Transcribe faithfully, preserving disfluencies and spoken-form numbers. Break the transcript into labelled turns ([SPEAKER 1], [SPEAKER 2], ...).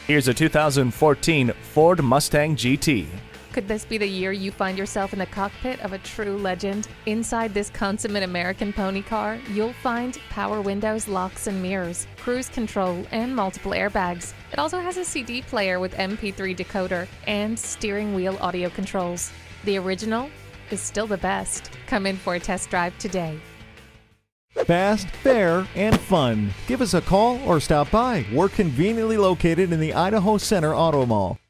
[SPEAKER 1] Here's a two thousand fourteen Ford Mustang G T.
[SPEAKER 2] Could this be the year you find yourself in the cockpit of a true legend? Inside this consummate American pony car, you'll find power windows, locks and mirrors, cruise control, and multiple airbags. It also has a C D player with M P three decoder and steering wheel audio controls. The original is still the best. Come in for a test drive today.
[SPEAKER 3] Fast, fair, and fun. Give us a call or stop by. We're conveniently located in the Idaho Center Auto Mall.